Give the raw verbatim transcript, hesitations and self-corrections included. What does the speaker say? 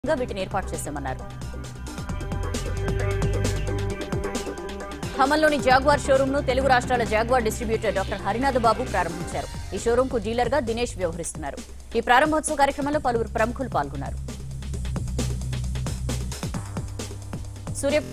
వీటిని ఏర్పాటు చేశామన్నారు. ఖమ్మంలోని జాగ్వార్ షోరూమ్ ను తెలుగు రాష్ట్రాల Jaguar distributor doctor Harinath Babu ప్రారంభించారు. ఈ షోరూమ్ కు డీలర్ గా దినేష్ వ్యవహరిస్తున్నారు. ఈ ప్రారంభోత్సవ కార్యక్రమంలో పలువురు ప్రముఖులు పాల్గొన్నారు. సూర్య